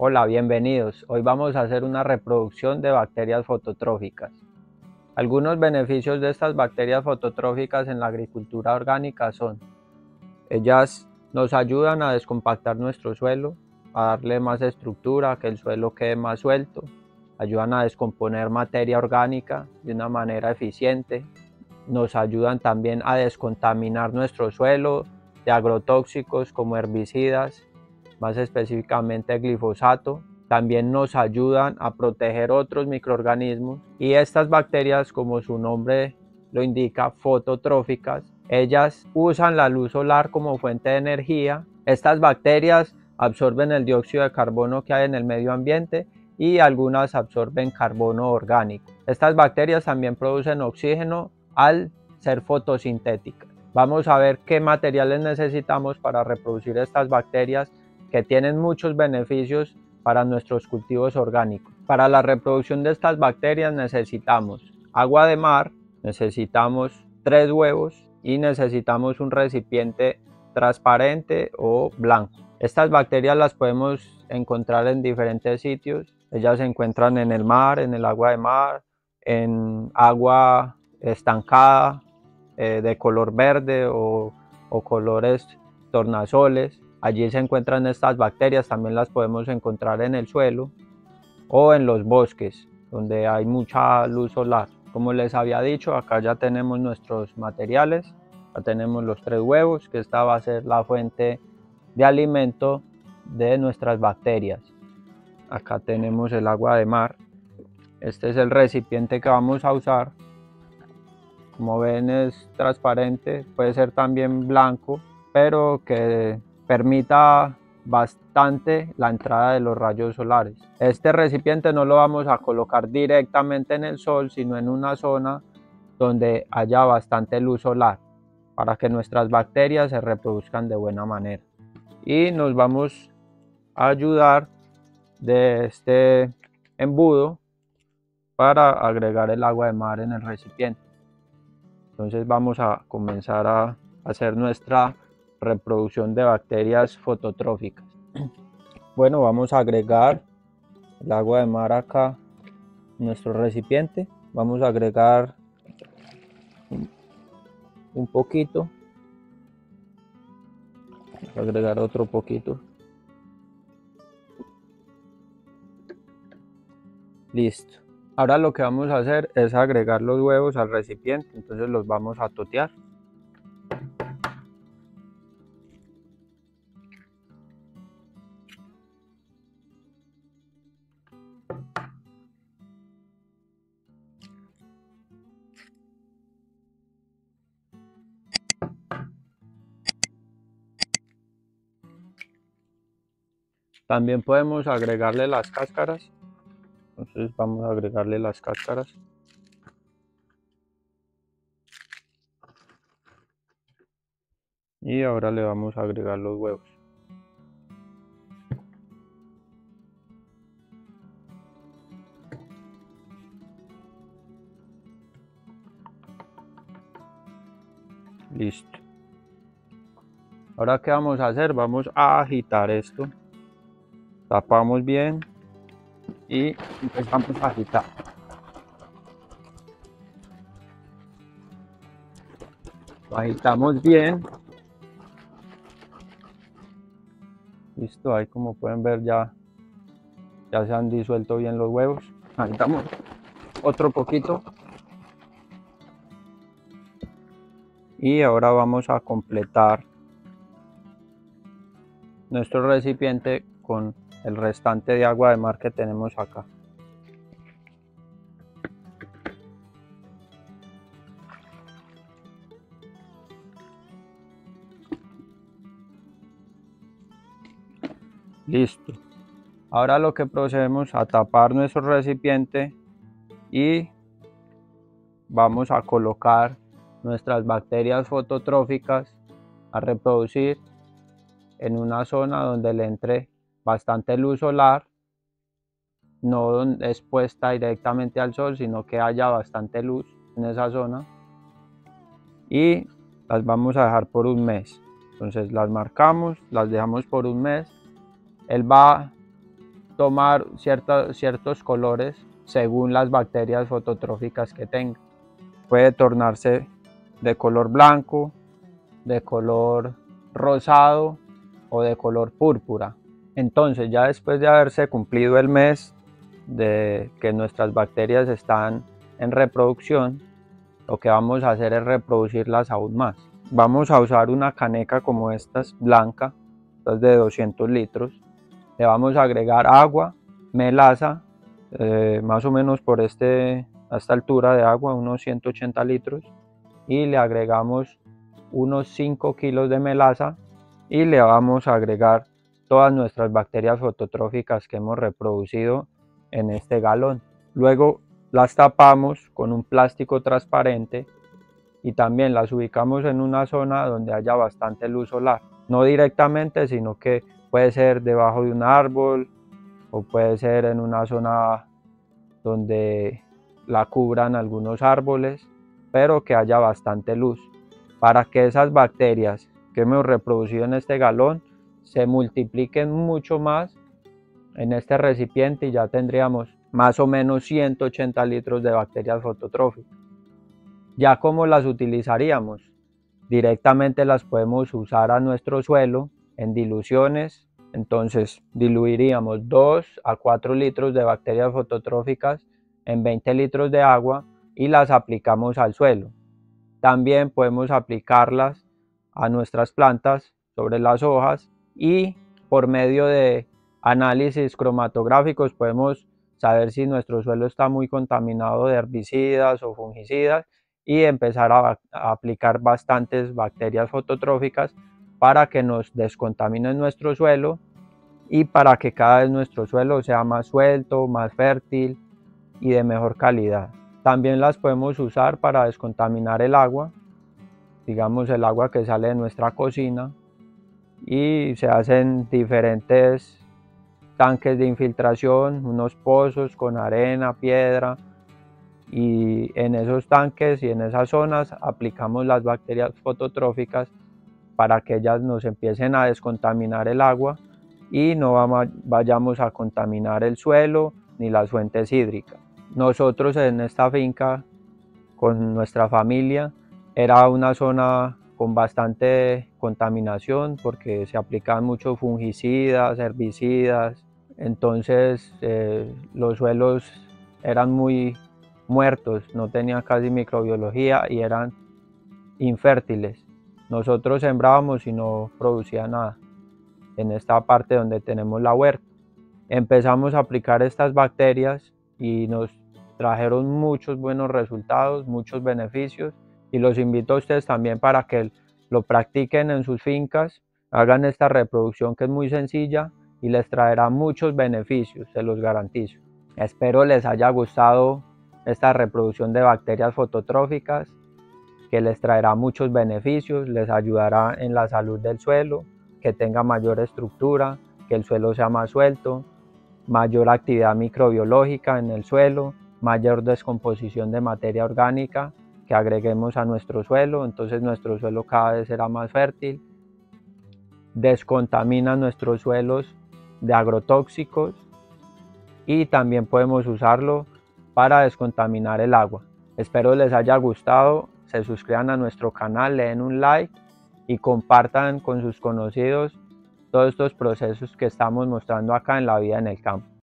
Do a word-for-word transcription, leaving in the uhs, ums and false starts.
Hola, bienvenidos. Hoy vamos a hacer una reproducción de bacterias fototróficas. Algunos beneficios de estas bacterias fototróficas en la agricultura orgánica son: ellas nos ayudan a descompactar nuestro suelo, a darle más estructura, que el suelo quede más suelto, ayudan a descomponer materia orgánica de una manera eficiente, nos ayudan también a descontaminar nuestro suelo de agrotóxicos como herbicidas, más específicamente glifosato. También nos ayudan a proteger otros microorganismos, y estas bacterias, como su nombre lo indica, fototróficas, ellas usan la luz solar como fuente de energía. Estas bacterias absorben el dióxido de carbono que hay en el medio ambiente y algunas absorben carbono orgánico. Estas bacterias también producen oxígeno al ser fotosintéticas. Vamos a ver qué materiales necesitamos para reproducir estas bacterias, que tienen muchos beneficios para nuestros cultivos orgánicos. Para la reproducción de estas bacterias necesitamos agua de mar, necesitamos tres huevos y necesitamos un recipiente transparente o blanco. Estas bacterias las podemos encontrar en diferentes sitios. Ellas se encuentran en el mar, en el agua de mar, en agua estancada eh, de color verde o, o colores tornasoles. Allí se encuentran estas bacterias. También las podemos encontrar en el suelo o en los bosques donde hay mucha luz solar. Como les había dicho, acá ya tenemos nuestros materiales. Ya tenemos los tres huevos, que esta va a ser la fuente de alimento de nuestras bacterias. Acá tenemos el agua de mar. Este es el recipiente que vamos a usar. Como ven, es transparente, puede ser también blanco, pero que permita bastante la entrada de los rayos solares. Este recipiente no lo vamos a colocar directamente en el sol, sino en una zona donde haya bastante luz solar, para que nuestras bacterias se reproduzcan de buena manera. Y nos vamos a ayudar de este embudo para agregar el agua de mar en el recipiente. Entonces vamos a comenzar a hacer nuestra reproducción de bacterias fototróficas. Bueno, vamos a agregar el agua de mar acá en nuestro recipiente. Vamos a agregar un poquito. Vamos a agregar otro poquito. Listo. Ahora lo que vamos a hacer es agregar los huevos al recipiente. Entonces los vamos a totear. También podemos agregarle las cáscaras. Entonces vamos a agregarle las cáscaras. Y ahora le vamos a agregar los huevos. Listo. Ahora, ¿qué vamos a hacer? Vamos a agitar esto. Tapamos bien y empezamos a agitar. Lo agitamos bien. Listo, ahí como pueden ver ya, ya se han disuelto bien los huevos. Agitamos otro poquito. Y ahora vamos a completar nuestro recipiente con el restante de agua de mar que tenemos acá. Listo. Ahora lo que procedemos a tapar nuestro recipiente y vamos a colocar nuestras bacterias fototróficas a reproducir en una zona donde le entre bastante luz solar, no expuesta directamente al sol, sino que haya bastante luz en esa zona, y las vamos a dejar por un mes. Entonces las marcamos, las dejamos por un mes. Él va tomar cierta, ciertos colores según las bacterias fototróficas que tenga. Puede tornarse de color blanco, de color rosado o de color púrpura. Entonces, ya después de haberse cumplido el mes de que nuestras bacterias están en reproducción, lo que vamos a hacer es reproducirlas aún más. Vamos a usar una caneca como esta, blanca, esta es de doscientos litros. Le vamos a agregar agua, melaza, eh, más o menos por este, a esta altura de agua, unos ciento ochenta litros, y le agregamos unos cinco kilos de melaza y le vamos a agregar todas nuestras bacterias fototróficas que hemos reproducido en este galón. Luego las tapamos con un plástico transparente y también las ubicamos en una zona donde haya bastante luz solar. No directamente, sino que puede ser debajo de un árbol o puede ser en una zona donde la cubran algunos árboles, pero que haya bastante luz, para que esas bacterias que hemos reproducido en este galón se multipliquen mucho más en este recipiente y ya tendríamos más o menos ciento ochenta litros de bacterias fototróficas. ¿Ya cómo las utilizaríamos? Directamente las podemos usar a nuestro suelo en diluciones. Entonces diluiríamos dos a cuatro litros de bacterias fototróficas en veinte litros de agua y las aplicamos al suelo. También podemos aplicarlas a nuestras plantas sobre las hojas y por medio de análisis cromatográficos podemos saber si nuestro suelo está muy contaminado de herbicidas o fungicidas y empezar a, a aplicar bastantes bacterias fototróficas para que nos descontaminen nuestro suelo y para que cada vez nuestro suelo sea más suelto, más fértil y de mejor calidad. También las podemos usar para descontaminar el agua, digamos el agua que sale de nuestra cocina, y se hacen diferentes tanques de infiltración, unos pozos con arena, piedra, y en esos tanques y en esas zonas aplicamos las bacterias fototróficas para que ellas nos empiecen a descontaminar el agua y no vayamos a contaminar el suelo ni las fuentes hídricas. Nosotros en esta finca con nuestra familia era una zona con bastante contaminación porque se aplicaban muchos fungicidas, herbicidas, entonces eh, los suelos eran muy muertos, no tenían casi microbiología y eran infértiles. Nosotros sembrábamos y no producía nada en esta parte donde tenemos la huerta. Empezamos a aplicar estas bacterias y nos trajeron muchos buenos resultados, muchos beneficios, y los invito a ustedes también para que lo practiquen en sus fincas, hagan esta reproducción que es muy sencilla y les traerá muchos beneficios, se los garantizo. Espero les haya gustado esta reproducción de bacterias fototróficas, que les traerá muchos beneficios, les ayudará en la salud del suelo, que tenga mayor estructura, que el suelo sea más suelto, mayor actividad microbiológica en el suelo, mayor descomposición de materia orgánica que agreguemos a nuestro suelo, entonces nuestro suelo cada vez será más fértil, descontamina nuestros suelos de agrotóxicos y también podemos usarlo para descontaminar el agua. Espero les haya gustado, se suscriban a nuestro canal, le den un like y compartan con sus conocidos todos estos procesos que estamos mostrando acá en la vida en el campo.